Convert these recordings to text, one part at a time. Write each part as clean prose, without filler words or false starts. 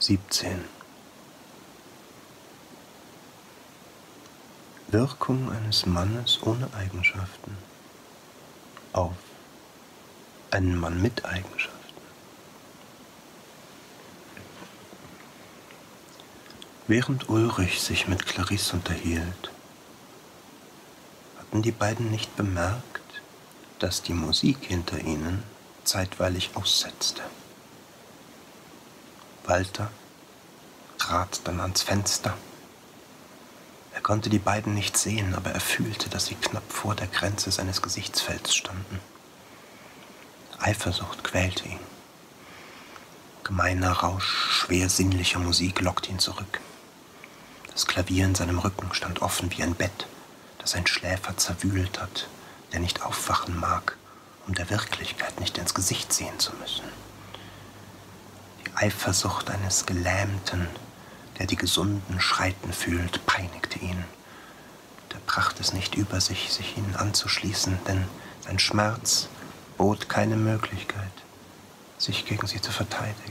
17. Wirkung eines Mannes ohne Eigenschaften auf einen Mann mit Eigenschaften. Während Ulrich sich mit Clarisse unterhielt, hatten die beiden nicht bemerkt, dass die Musik hinter ihnen zeitweilig aussetzte. Walter trat dann ans Fenster. Er konnte die beiden nicht sehen, aber er fühlte, dass sie knapp vor der Grenze seines Gesichtsfelds standen. Eifersucht quälte ihn. Gemeiner Rausch schwer sinnlicher Musik lockte ihn zurück. Das Klavier in seinem Rücken stand offen wie ein Bett, das ein Schläfer zerwühlt hat, der nicht aufwachen mag, um der Wirklichkeit nicht ins Gesicht sehen zu müssen. Die Eifersucht eines Gelähmten, der die Gesunden schreiten fühlt, peinigte ihn. Der brachte es nicht über sich, sich ihnen anzuschließen, denn sein Schmerz bot keine Möglichkeit, sich gegen sie zu verteidigen.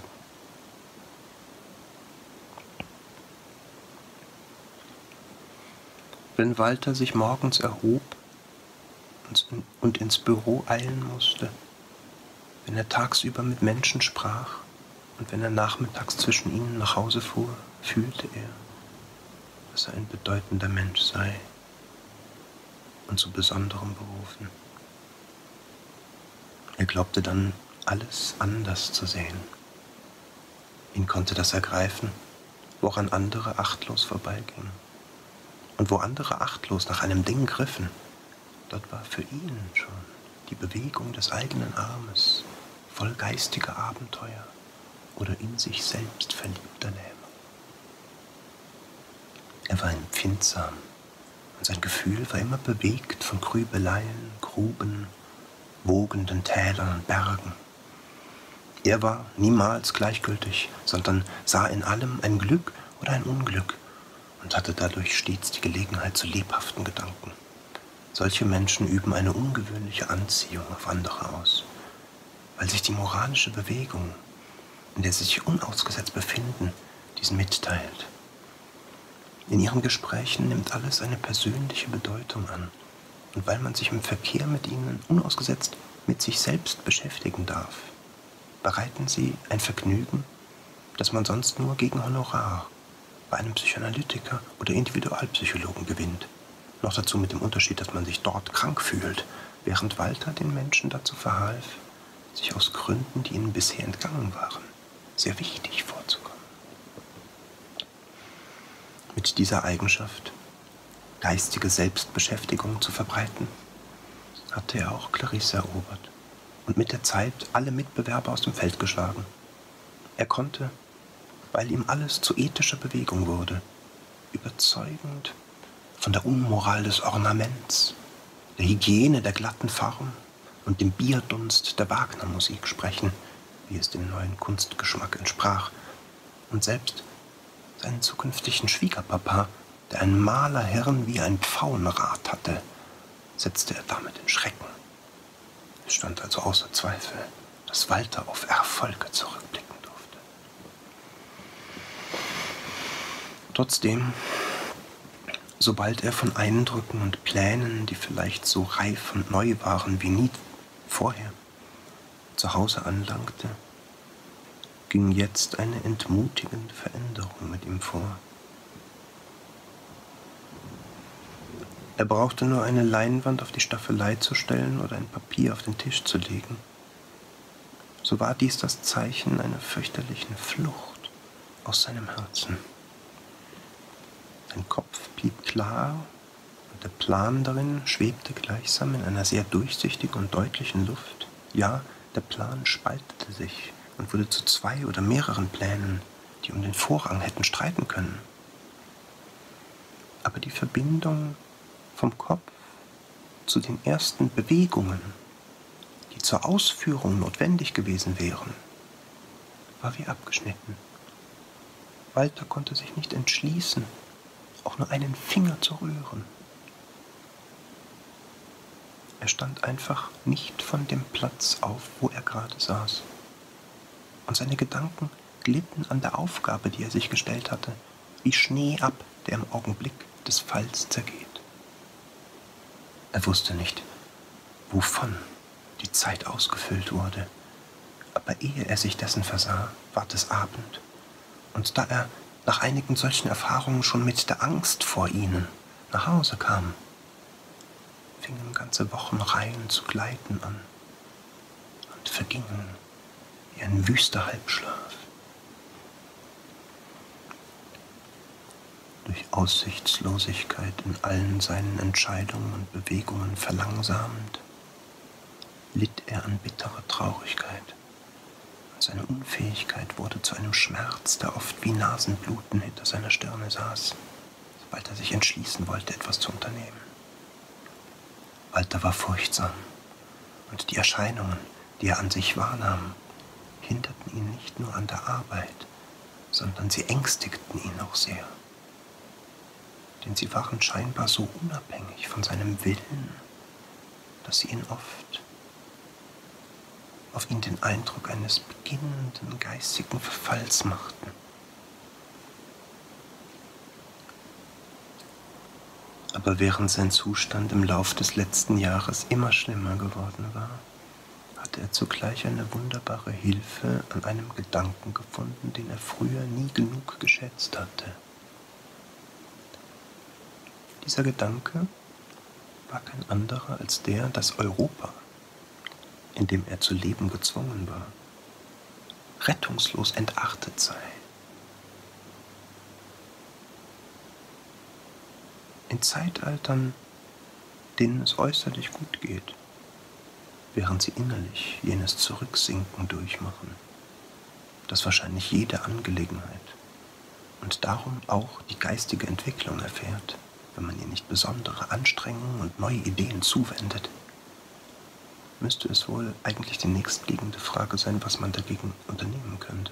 Wenn Walter sich morgens erhob und ins Büro eilen musste, wenn er tagsüber mit Menschen sprach und wenn er nachmittags zwischen ihnen nach Hause fuhr, fühlte er, dass er ein bedeutender Mensch sei und zu Besonderem berufen. Er glaubte dann, alles anders zu sehen. Ihn konnte das ergreifen, woran andere achtlos vorbeigingen. Und wo andere achtlos nach einem Ding griffen, dort war für ihn schon die Bewegung des eigenen Armes voll geistiger Abenteuer oder in sich selbst verliebter Lähmung. Er war empfindsam und sein Gefühl war immer bewegt von Grübeleien, Gruben, wogenden Tälern und Bergen. Er war niemals gleichgültig, sondern sah in allem ein Glück oder ein Unglück und hatte dadurch stets die Gelegenheit zu lebhaften Gedanken. Solche Menschen üben eine ungewöhnliche Anziehung auf andere aus, weil sich die moralische Bewegung, in der sie sich unausgesetzt befinden, diesen mitteilt. In ihren Gesprächen nimmt alles eine persönliche Bedeutung an, und weil man sich im Verkehr mit ihnen unausgesetzt mit sich selbst beschäftigen darf, bereiten sie ein Vergnügen, das man sonst nur gegen Honorar bei einem Psychoanalytiker oder Individualpsychologen gewinnt. Noch dazu mit dem Unterschied, dass man sich dort krank fühlt, während Walter den Menschen dazu verhalf, sich aus Gründen, die ihnen bisher entgangen waren, sehr wichtig vorzukommen. Mit dieser Eigenschaft, geistige Selbstbeschäftigung zu verbreiten, hatte er auch Clarisse erobert und mit der Zeit alle Mitbewerber aus dem Feld geschlagen. Er konnte, weil ihm alles zu ethischer Bewegung wurde, überzeugend von der Unmoral des Ornaments, der Hygiene der glatten Form und dem Bierdunst der Wagner-Musik sprechen, wie es dem neuen Kunstgeschmack entsprach, und selbst seinen zukünftigen Schwiegerpapa, der ein Malerhirn wie ein Pfauenrad hatte, setzte er damit in Schrecken. Es stand also außer Zweifel, dass Walter auf Erfolge zurückblicken durfte. Trotzdem, sobald er von Eindrücken und Plänen, die vielleicht so reif und neu waren wie nie vorher, zu Hause anlangte, ging jetzt eine entmutigende Veränderung mit ihm vor. Er brauchte nur eine Leinwand auf die Staffelei zu stellen oder ein Papier auf den Tisch zu legen. So war dies das Zeichen einer fürchterlichen Flucht aus seinem Herzen. Sein Kopf blieb klar und der Plan darin schwebte gleichsam in einer sehr durchsichtigen und deutlichen Luft. Ja, der Plan spaltete sich und wurde zu zwei oder mehreren Plänen, die um den Vorrang hätten streiten können. Aber die Verbindung vom Kopf zu den ersten Bewegungen, die zur Ausführung notwendig gewesen wären, war wie abgeschnitten. Walter konnte sich nicht entschließen, auch nur einen Finger zu rühren. Er stand einfach nicht von dem Platz auf, wo er gerade saß. Und seine Gedanken glitten an der Aufgabe, die er sich gestellt hatte, wie Schnee ab, der im Augenblick des Falls zergeht. Er wusste nicht, wovon die Zeit ausgefüllt wurde, aber ehe er sich dessen versah, ward es Abend, und da er nach einigen solchen Erfahrungen schon mit der Angst vor ihnen nach Hause kam, fingen ganze Wochenreihen zu gleiten an und vergingen wie ein wüster Halbschlaf. Durch Aussichtslosigkeit in allen seinen Entscheidungen und Bewegungen verlangsamend, litt er an bitterer Traurigkeit. Und seine Unfähigkeit wurde zu einem Schmerz, der oft wie Nasenbluten hinter seiner Stirne saß, sobald er sich entschließen wollte, etwas zu unternehmen. Walter war furchtsam, und die Erscheinungen, die er an sich wahrnahm, hinderten ihn nicht nur an der Arbeit, sondern sie ängstigten ihn auch sehr. Denn sie waren scheinbar so unabhängig von seinem Willen, dass sie ihn oft auf ihn den Eindruck eines beginnenden geistigen Verfalls machten. Aber während sein Zustand im Lauf des letzten Jahres immer schlimmer geworden war, hatte er zugleich eine wunderbare Hilfe an einem Gedanken gefunden, den er früher nie genug geschätzt hatte. Dieser Gedanke war kein anderer als der, dass Europa, in dem er zu leben gezwungen war, rettungslos entartet sei. In Zeitaltern, denen es äußerlich gut geht, während sie innerlich jenes Zurücksinken durchmachen, das wahrscheinlich jede Angelegenheit und darum auch die geistige Entwicklung erfährt, wenn man ihr nicht besondere Anstrengungen und neue Ideen zuwendet, müsste es wohl eigentlich die nächstliegende Frage sein, was man dagegen unternehmen könnte.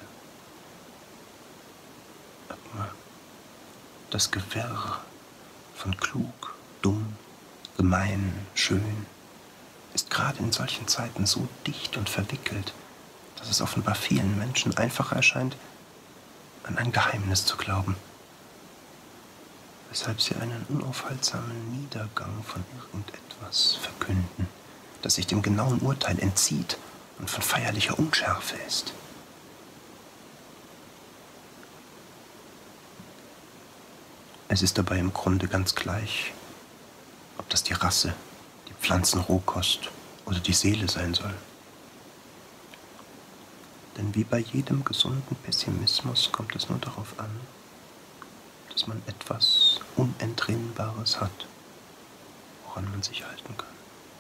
Aber das Gewirr von klug, dumm, gemein, schön ist gerade in solchen Zeiten so dicht und verwickelt, dass es offenbar vielen Menschen einfacher erscheint, an ein Geheimnis zu glauben, weshalb sie einen unaufhaltsamen Niedergang von irgendetwas verkünden, das sich dem genauen Urteil entzieht und von feierlicher Unschärfe ist. Es ist dabei im Grunde ganz gleich, ob das die Rasse, die Pflanzenrohkost oder die Seele sein soll. Denn wie bei jedem gesunden Pessimismus kommt es nur darauf an, dass man etwas Unentrinnbares hat, woran man sich halten kann.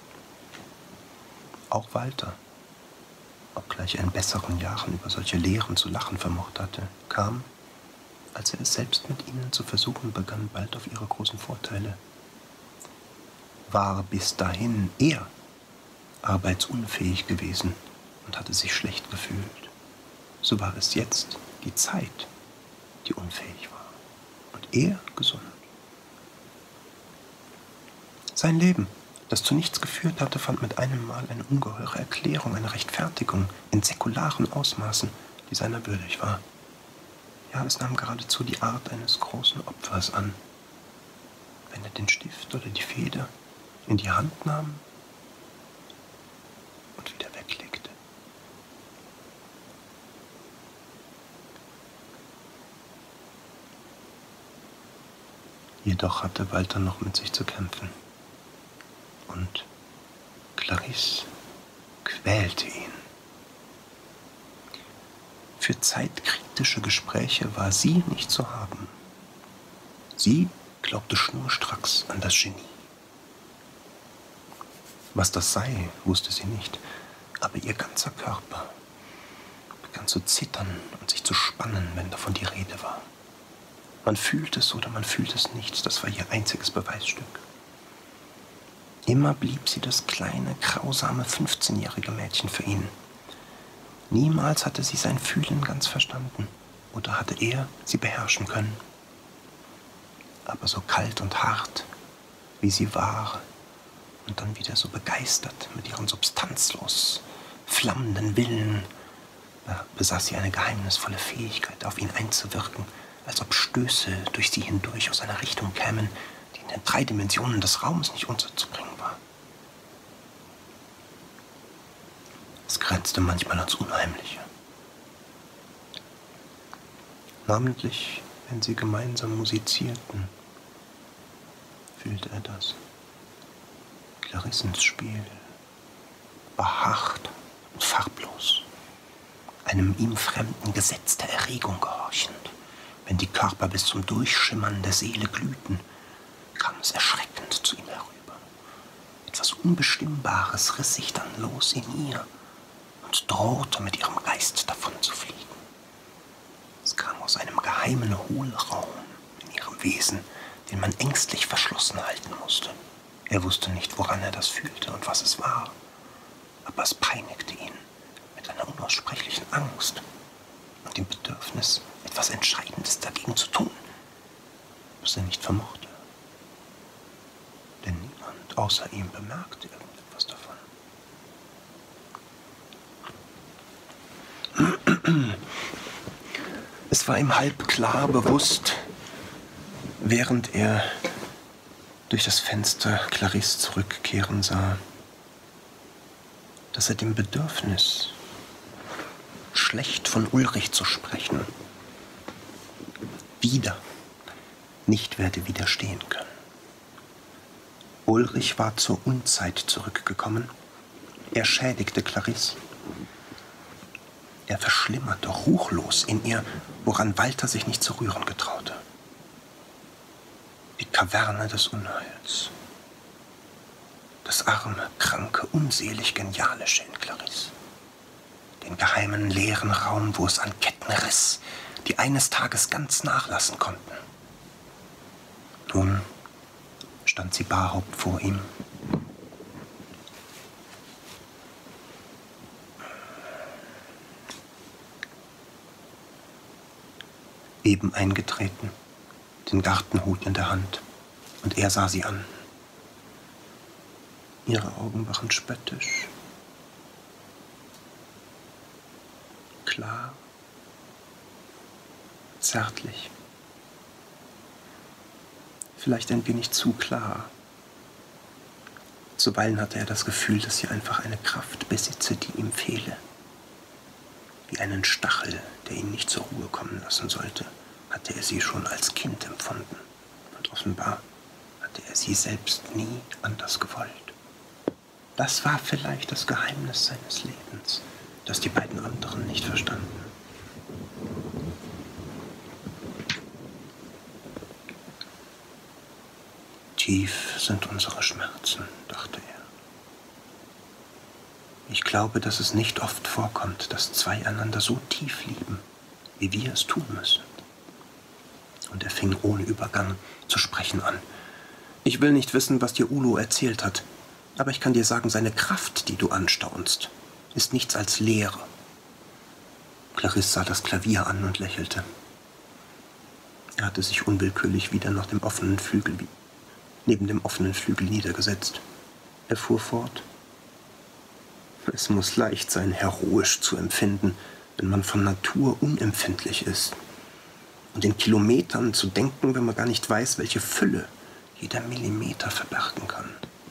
Auch Walter, obgleich er in besseren Jahren über solche Lehren zu lachen vermocht hatte, kam, als er es selbst mit ihnen zu versuchen begann, bald auf ihre großen Vorteile. War bis dahin er arbeitsunfähig gewesen und hatte sich schlecht gefühlt, so war es jetzt die Zeit, die unfähig war, und er gesund. Sein Leben, das zu nichts geführt hatte, fand mit einem Mal eine ungeheure Erklärung, eine Rechtfertigung in säkularen Ausmaßen, die seiner würdig war. Ja, es nahm geradezu die Art eines großen Opfers an, wenn er den Stift oder die Feder in die Hand nahm und wieder weglegte. Jedoch hatte Walter noch mit sich zu kämpfen. Und Clarisse quälte ihn. Für zeitkritische Gespräche war sie nicht zu haben. Sie glaubte schnurstracks an das Genie. Was das sei, wusste sie nicht, aber ihr ganzer Körper begann zu zittern und sich zu spannen, wenn davon die Rede war. Man fühlte es oder man fühlte es nicht, das war ihr einziges Beweisstück. Immer blieb sie das kleine, grausame 15-jährige Mädchen für ihn. Niemals hatte sie sein Fühlen ganz verstanden oder hatte er sie beherrschen können. Aber so kalt und hart, wie sie war, und dann wieder so begeistert mit ihrem substanzlos flammenden Willen, besaß sie eine geheimnisvolle Fähigkeit, auf ihn einzuwirken, als ob Stöße durch sie hindurch aus einer Richtung kämen, die in den 3 Dimensionen des Raums nicht unterzubringen war. Es grenzte manchmal ans Unheimliche. Namentlich, wenn sie gemeinsam musizierten, fühlte er das. Clarissens Spiel war hart und farblos, einem ihm fremden Gesetz der Erregung gehorchend. Wenn die Körper bis zum Durchschimmern der Seele glühten, kam es erschreckend zu ihm herüber. Etwas Unbestimmbares riss sich dann los in ihr und drohte mit ihrem Geist davon zu fliegen. Es kam aus einem geheimen Hohlraum in ihrem Wesen, den man ängstlich verschlossen halten musste. Er wusste nicht, woran er das fühlte und was es war, aber es peinigte ihn mit einer unaussprechlichen Angst und dem Bedürfnis, etwas Entscheidendes dagegen zu tun, was er nicht vermochte. Denn niemand außer ihm bemerkte irgendetwas davon. Es war ihm halb klar bewusst, während er durch das Fenster Clarisse zurückkehren sah, dass er dem Bedürfnis, schlecht von Ulrich zu sprechen, nicht werde widerstehen können. Ulrich war zur Unzeit zurückgekommen. Er schädigte Clarisse. Er verschlimmerte ruchlos in ihr, woran Walter sich nicht zu rühren getraute. Die Kaverne des Unheils. Das arme, kranke, unselig Genialische in Clarisse. Den geheimen, leeren Raum, wo es an Ketten riss, die eines Tages ganz nachlassen konnten. Nun stand sie barhaupt vor ihm. Eben eingetreten, den Gartenhut in der Hand, und er sah sie an. Ihre Augen waren spöttisch, klar, zärtlich, vielleicht ein wenig zu klar. Zuweilen hatte er das Gefühl, dass sie einfach eine Kraft besitze, die ihm fehle. Wie einen Stachel, der ihn nicht zur Ruhe kommen lassen sollte, hatte er sie schon als Kind empfunden. Und offenbar hatte er sie selbst nie anders gewollt. Das war vielleicht das Geheimnis seines Lebens, das die beiden anderen nicht verstanden. Tief sind unsere Schmerzen, dachte er. Ich glaube, dass es nicht oft vorkommt, dass zwei einander so tief lieben, wie wir es tun müssen. Und er fing ohne Übergang zu sprechen an. Ich will nicht wissen, was dir Ulo erzählt hat, aber ich kann dir sagen, seine Kraft, die du anstaunst, ist nichts als Leere. Clarisse sah das Klavier an und lächelte. Er hatte sich unwillkürlich wieder neben dem offenen Flügel niedergesetzt. Er fuhr fort. Es muss leicht sein, heroisch zu empfinden, wenn man von Natur unempfindlich ist. Und in Kilometern zu denken, wenn man gar nicht weiß, welche Fülle jeder Millimeter verbergen kann.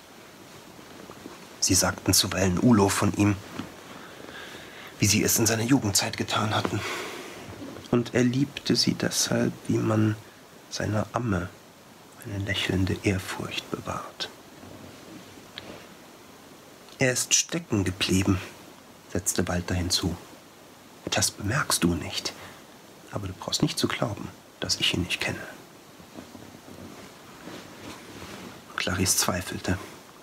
Sie sagten zuweilen Ulo von ihm, wie sie es in seiner Jugendzeit getan hatten. Und er liebte sie deshalb, wie man seiner Amme eine lächelnde Ehrfurcht bewahrt. Er ist stecken geblieben, setzte Walter hinzu. Das bemerkst du nicht, aber du brauchst nicht zu glauben, dass ich ihn nicht kenne. Clarisse zweifelte.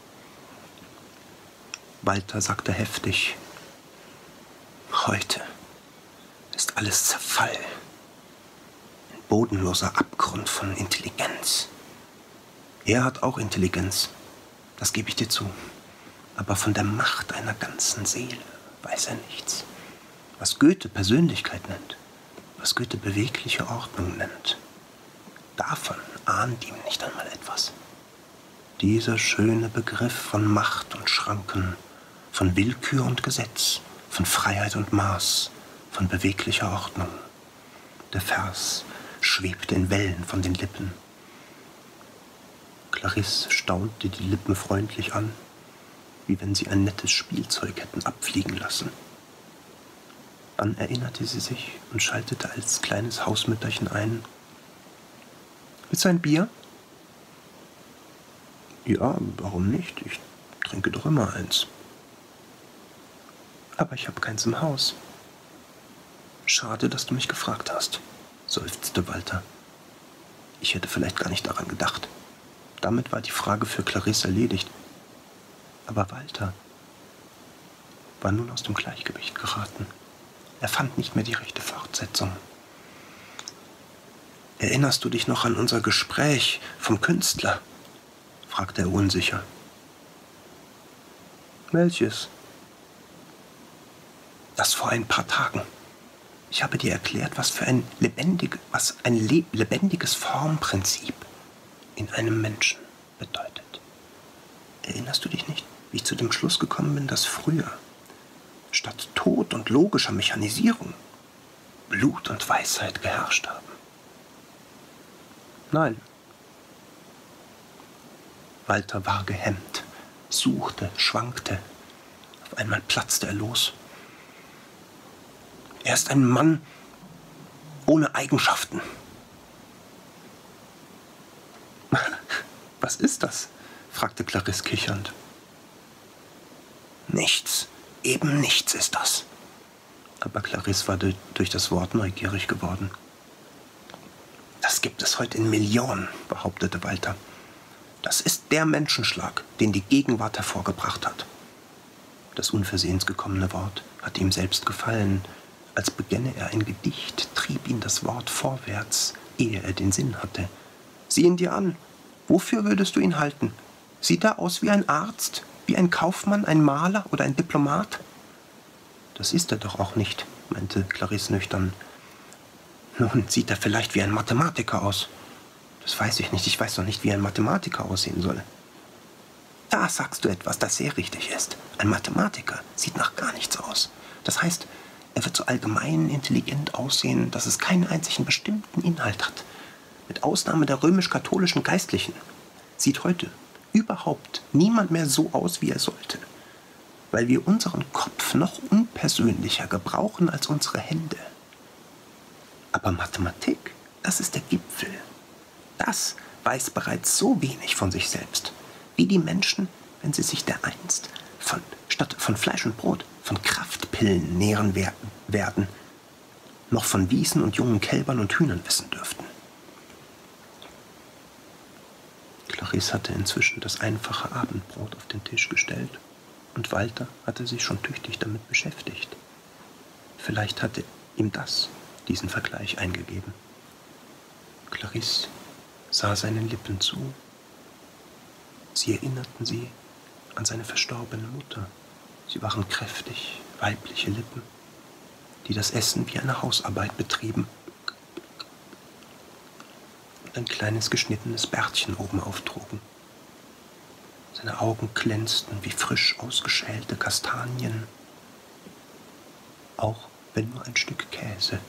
Walter sagte heftig, heute ist alles Zerfall, ein bodenloser Abgrund von Intelligenz. Er hat auch Intelligenz, das gebe ich dir zu, aber von der Macht einer ganzen Seele weiß er nichts. Was Goethe Persönlichkeit nennt, was Goethe bewegliche Ordnung nennt, davon ahnt ihm nicht einmal etwas. Dieser schöne Begriff von Macht und Schranken, von Willkür und Gesetz, von Freiheit und Maß, von beweglicher Ordnung. Der Vers schwebte in Wellen von den Lippen. Clarisse staunte die Lippen freundlich an, wie wenn sie ein nettes Spielzeug hätten abfliegen lassen. Dann erinnerte sie sich und schaltete als kleines Hausmütterchen ein. »Willst du ein Bier?« »Ja, warum nicht? Ich trinke doch immer eins.« »Aber ich habe keins im Haus.« »Schade, dass du mich gefragt hast«, seufzte Walter. »Ich hätte vielleicht gar nicht daran gedacht.« Damit war die Frage für Clarisse erledigt. Aber Walter war nun aus dem Gleichgewicht geraten. Er fand nicht mehr die rechte Fortsetzung. »Erinnerst du dich noch an unser Gespräch vom Künstler?« fragte er unsicher. »Welches?« »Das vor ein paar Tagen. Ich habe dir erklärt, was ein lebendiges Formprinzip in einem Menschen bedeutet. Erinnerst du dich nicht, wie ich zu dem Schluss gekommen bin, dass früher statt Tod und logischer Mechanisierung Blut und Weisheit geherrscht haben?« »Nein.« Walter war gehemmt, suchte, schwankte. Auf einmal platzte er los. »Er ist ein Mann ohne Eigenschaften.« »Was ist das?« fragte Clarisse kichernd. »Nichts, eben nichts ist das.« Aber Clarisse war durch das Wort neugierig geworden. »Das gibt es heute in Millionen«, behauptete Walter. »Das ist der Menschenschlag, den die Gegenwart hervorgebracht hat.« Das unversehens gekommene Wort hatte ihm selbst gefallen. Als begänne er ein Gedicht, trieb ihn das Wort vorwärts, ehe er den Sinn hatte. »Sieh ihn dir an. Wofür würdest du ihn halten? Sieht er aus wie ein Arzt, wie ein Kaufmann, ein Maler oder ein Diplomat?« »Das ist er doch auch nicht«, meinte Clarisse nüchtern. »Nun, sieht er vielleicht wie ein Mathematiker aus?« »Das weiß ich nicht. Ich weiß doch nicht, wie ein Mathematiker aussehen soll.« »Da sagst du etwas, das sehr richtig ist. Ein Mathematiker sieht nach gar nichts aus. Das heißt, er wird so allgemein intelligent aussehen, dass es keinen einzigen bestimmten Inhalt hat. Mit Ausnahme der römisch-katholischen Geistlichen sieht heute überhaupt niemand mehr so aus, wie er sollte, weil wir unseren Kopf noch unpersönlicher gebrauchen als unsere Hände. Aber Mathematik, das ist der Gipfel. Das weiß bereits so wenig von sich selbst, wie die Menschen, wenn sie sich dereinst statt von Fleisch und Brot von Kraftpillen nähren werden, noch von Wiesen und jungen Kälbern und Hühnern wissen dürften.« Clarisse hatte inzwischen das einfache Abendbrot auf den Tisch gestellt und Walter hatte sich schon tüchtig damit beschäftigt. Vielleicht hatte ihm das diesen Vergleich eingegeben. Clarisse sah seinen Lippen zu. Sie erinnerten sie an seine verstorbene Mutter. Sie waren kräftig, weibliche Lippen, die das Essen wie eine Hausarbeit betrieben und ein kleines geschnittenes Bärtchen oben auftrugen. Seine Augen glänzten wie frisch ausgeschälte Kastanien. Auch wenn er nur ein Stück Käse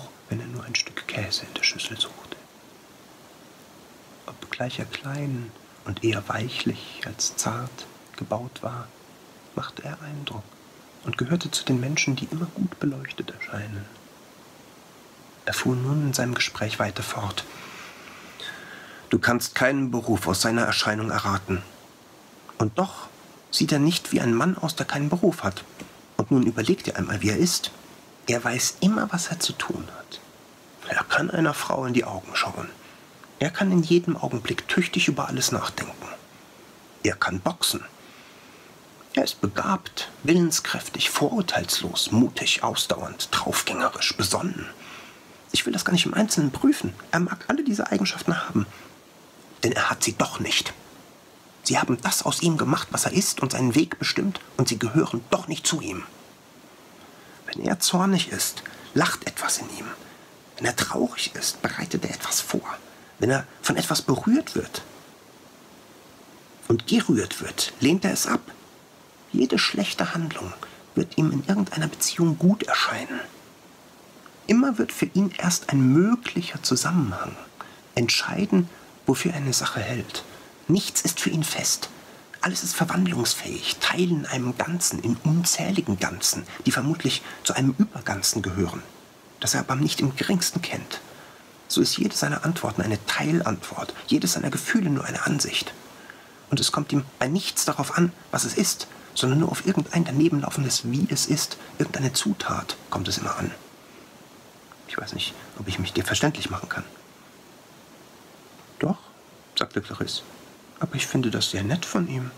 in der Schüssel suchte. Obgleich er klein und eher weichlich als zart gebaut war, machte er Eindruck und gehörte zu den Menschen, die immer gut beleuchtet erscheinen. Er fuhr nun in seinem Gespräch weiter fort. »Du kannst keinen Beruf aus seiner Erscheinung erraten. Und doch sieht er nicht wie ein Mann aus, der keinen Beruf hat. Und nun überleg dir einmal, wie er ist. Er weiß immer, was er zu tun hat. Er kann einer Frau in die Augen schauen. Er kann in jedem Augenblick tüchtig über alles nachdenken. Er kann boxen. Er ist begabt, willenskräftig, vorurteilslos, mutig, ausdauernd, draufgängerisch, besonnen. Ich will das gar nicht im Einzelnen prüfen. Er mag alle diese Eigenschaften haben. Denn er hat sie doch nicht. Sie haben das aus ihm gemacht, was er ist und seinen Weg bestimmt, und sie gehören doch nicht zu ihm. Wenn er zornig ist, lacht etwas in ihm. Wenn er traurig ist, bereitet er etwas vor. Wenn er von etwas berührt wird und gerührt wird, lehnt er es ab. Jede schlechte Handlung wird ihm in irgendeiner Beziehung gut erscheinen. Immer wird für ihn erst ein möglicher Zusammenhang entscheiden, wofür er eine Sache hält. Nichts ist für ihn fest. Alles ist verwandlungsfähig, Teilen einem Ganzen, in unzähligen Ganzen, die vermutlich zu einem Überganzen gehören, das er aber nicht im geringsten kennt. So ist jede seiner Antworten eine Teilantwort, jedes seiner Gefühle nur eine Ansicht. Und es kommt ihm bei nichts darauf an, was es ist, sondern nur auf irgendein danebenlaufendes Wie es ist, irgendeine Zutat kommt es immer an. Ich weiß nicht, ob ich mich dir verständlich machen kann. Doch, sagte Clarisse, aber ich finde das sehr nett von ihm.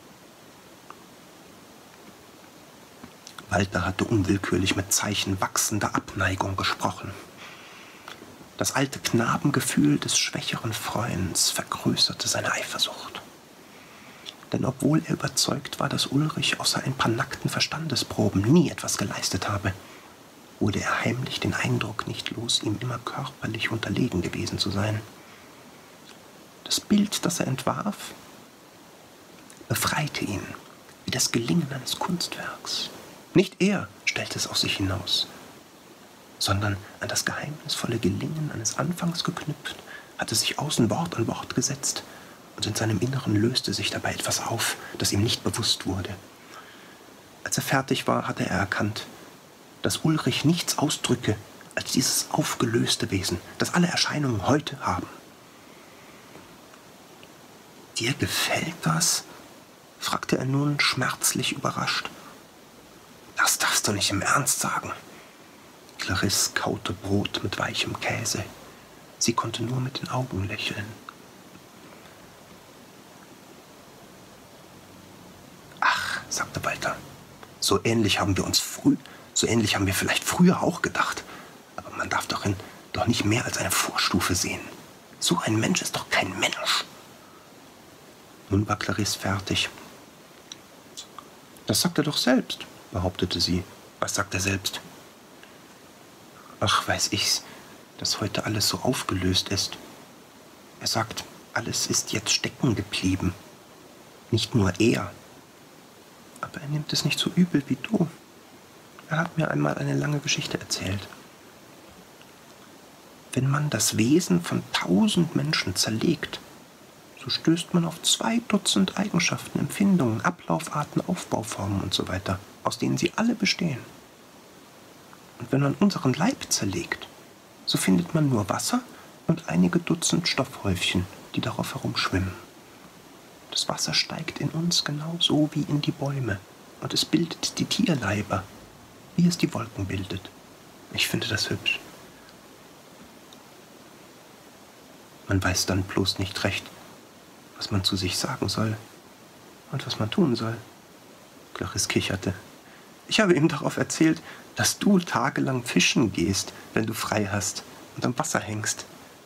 Walter hatte unwillkürlich mit Zeichen wachsender Abneigung gesprochen. Das alte Knabengefühl des schwächeren Freunds vergrößerte seine Eifersucht. Denn obwohl er überzeugt war, dass Ulrich außer ein paar nackten Verstandesproben nie etwas geleistet habe, wurde er heimlich den Eindruck nicht los, ihm immer körperlich unterlegen gewesen zu sein. Das Bild, das er entwarf, befreite ihn, wie das Gelingen eines Kunstwerks. Nicht er stellte es auf sich hinaus, sondern an das geheimnisvolle Gelingen eines Anfangs geknüpft, hatte sich außen Wort an Wort gesetzt, und in seinem Inneren löste sich dabei etwas auf, das ihm nicht bewusst wurde. Als er fertig war, hatte er erkannt, dass Ulrich nichts ausdrücke als dieses aufgelöste Wesen, das alle Erscheinungen heute haben. »Dir gefällt das?« fragte er nun schmerzlich überrascht. »Das darfst du nicht im Ernst sagen.« Clarisse kaute Brot mit weichem Käse. Sie konnte nur mit den Augen lächeln. »Ach«, sagte Walter, so ähnlich haben wir vielleicht früher auch gedacht. Aber man darf doch nicht mehr als eine Vorstufe sehen. So ein Mensch ist doch kein Mensch.« Nun war Clarisse fertig. »Das sagt er doch selbst«, behauptete sie. »Was sagt er selbst?« »Ach, weiß ich's, dass heute alles so aufgelöst ist. Er sagt, alles ist jetzt stecken geblieben. Nicht nur er. Aber er nimmt es nicht so übel wie du. Er hat mir einmal eine lange Geschichte erzählt. Wenn man das Wesen von 1000 Menschen zerlegt, so stößt man auf 2 Dutzend Eigenschaften, Empfindungen, Ablaufarten, Aufbauformen und so weiter, aus denen sie alle bestehen. Und wenn man unseren Leib zerlegt, so findet man nur Wasser und einige Dutzend Stoffhäufchen, die darauf herumschwimmen. Das Wasser steigt in uns genauso wie in die Bäume, und es bildet die Tierleiber, wie es die Wolken bildet. Ich finde das hübsch. Man weiß dann bloß nicht recht, was man zu sich sagen soll und was man tun soll. Clarisse kicherte. Ich habe ihm darauf erzählt, dass du tagelang fischen gehst, wenn du frei hast und am Wasser hängst.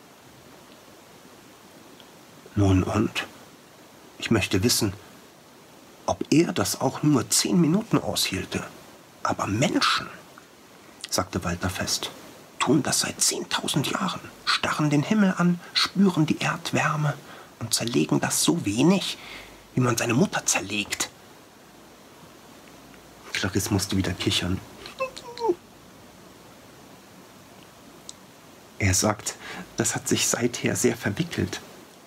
Nun und? Ich möchte wissen, ob er das auch nur 10 Minuten aushielte. Aber Menschen, sagte Walter fest, tun das seit 10.000 Jahren, starren den Himmel an, spüren die Erdwärme und zerlegen das so wenig, wie man seine Mutter zerlegt. Clarisse musste wieder kichern. Er sagt, das hat sich seither sehr verwickelt.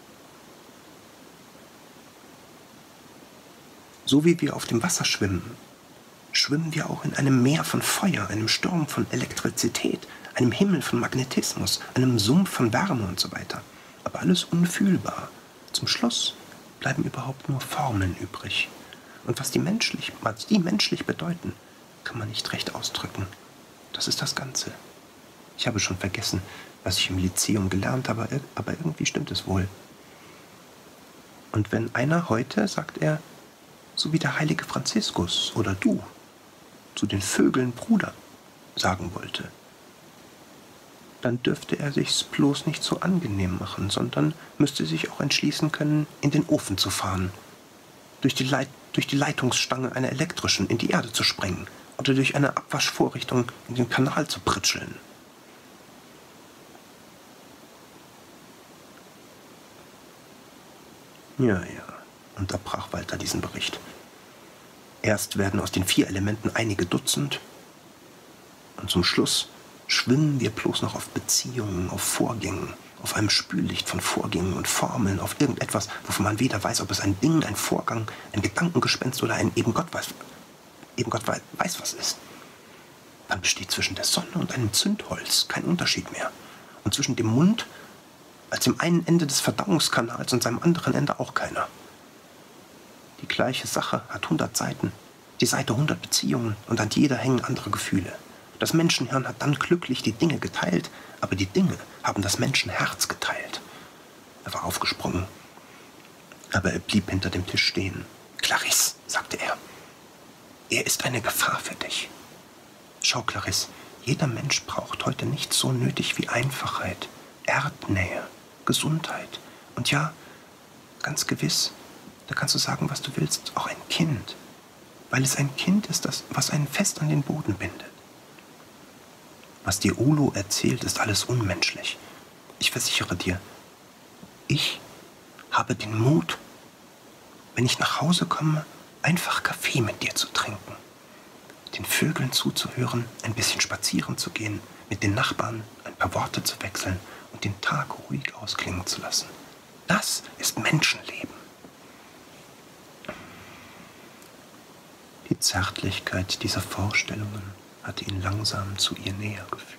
So wie wir auf dem Wasser schwimmen, schwimmen wir auch in einem Meer von Feuer, einem Sturm von Elektrizität, einem Himmel von Magnetismus, einem Sumpf von Wärme und so weiter. Aber alles unfühlbar. Zum Schluss bleiben überhaupt nur Formeln übrig. Und was die menschlich bedeuten, kann man nicht recht ausdrücken. Das ist das Ganze. Ich habe schon vergessen, was ich im Lyzeum gelernt habe, aber irgendwie stimmt es wohl. Und wenn einer heute, sagt er, so wie der heilige Franziskus oder du, zu den Vögeln Bruder sagen wollte, dann dürfte er sich's bloß nicht so angenehm machen, sondern müsste sich auch entschließen können, in den Ofen zu fahren, durch die Leitungsstange einer elektrischen in die Erde zu sprengen oder durch eine Abwaschvorrichtung in den Kanal zu pritscheln. Ja, unterbrach Walter diesen Bericht. Erst werden aus den 4 Elementen einige Dutzend und zum Schluss schwimmen wir bloß noch auf Beziehungen, auf Vorgängen, auf einem Spüllicht von Vorgängen und Formeln, auf irgendetwas, wovon man weder weiß, ob es ein Ding, ein Vorgang, ein Gedankengespenst oder ein eben Gott weiß was ist. Dann besteht zwischen der Sonne und einem Zündholz kein Unterschied mehr. Und zwischen dem Mund als dem einen Ende des Verdauungskanals und seinem anderen Ende auch keiner. Die gleiche Sache hat 100 Seiten, die Seite 100 Beziehungen und an jeder hängen andere Gefühle. Das Menschenhirn hat dann glücklich die Dinge geteilt, aber die Dinge haben das Menschenherz geteilt. Er war aufgesprungen, aber er blieb hinter dem Tisch stehen. »Clarisse«, sagte er, »er ist eine Gefahr für dich. Schau, Clarisse, jeder Mensch braucht heute nichts so nötig wie Einfachheit, Erdnähe, Gesundheit. Und ja, ganz gewiss, da kannst du sagen, was du willst, auch ein Kind. Weil es ein Kind ist, was einen fest an den Boden bindet. Was dir Ulo erzählt, ist alles unmenschlich. Ich versichere dir, ich habe den Mut, wenn ich nach Hause komme, einfach Kaffee mit dir zu trinken, den Vögeln zuzuhören, ein bisschen spazieren zu gehen, mit den Nachbarn ein paar Worte zu wechseln und den Tag ruhig ausklingen zu lassen. Das ist Menschenleben. Die Zärtlichkeit dieser Vorstellungen hatte ihn langsam zu ihr näher geführt.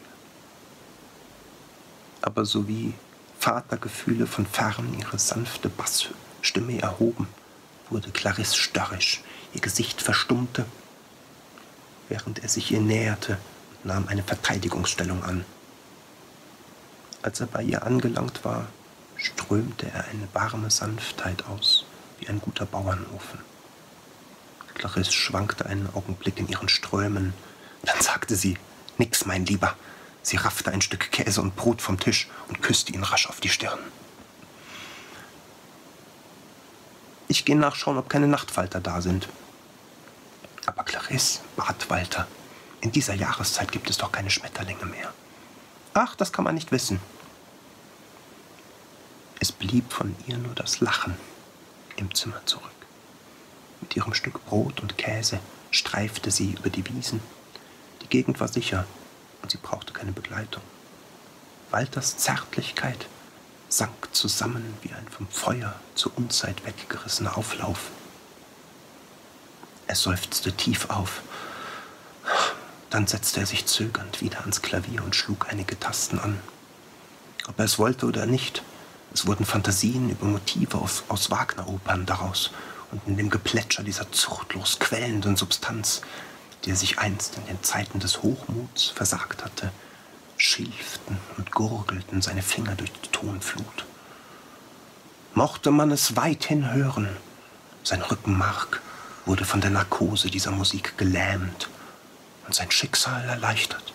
Aber so wie Vatergefühle von fern ihre sanfte Bassstimme erhoben, wurde Clarisse störrisch, ihr Gesicht verstummte, während er sich ihr näherte und nahm eine Verteidigungsstellung an. Als er bei ihr angelangt war, strömte er eine warme Sanftheit aus, wie ein guter Bauernofen. Clarisse schwankte einen Augenblick in ihren Strömen. Dann sagte sie, »Nix, mein Lieber.« Sie raffte ein Stück Käse und Brot vom Tisch und küsste ihn rasch auf die Stirn. »Ich gehe nachschauen, ob keine Nachtfalter da sind.« »Aber Clarisse«, bat Walter, »in dieser Jahreszeit gibt es doch keine Schmetterlinge mehr.« »Ach, das kann man nicht wissen.« Es blieb von ihr nur das Lachen im Zimmer zurück. Mit ihrem Stück Brot und Käse streifte sie über die Wiesen. Die Gegend war sicher und sie brauchte keine Begleitung. Walters Zärtlichkeit sank zusammen wie ein vom Feuer zur Unzeit weggerissener Auflauf. Er seufzte tief auf. Dann setzte er sich zögernd wieder ans Klavier und schlug einige Tasten an. Ob er es wollte oder nicht, es wurden Fantasien über Motive aus Wagner-Opern daraus und in dem Geplätscher dieser zuchtlos quälenden Substanz, die er sich einst in den Zeiten des Hochmuts versagt hatte, schilften und gurgelten seine Finger durch die Tonflut. Mochte man es weithin hören, sein Rückenmark wurde von der Narkose dieser Musik gelähmt und sein Schicksal erleichtert.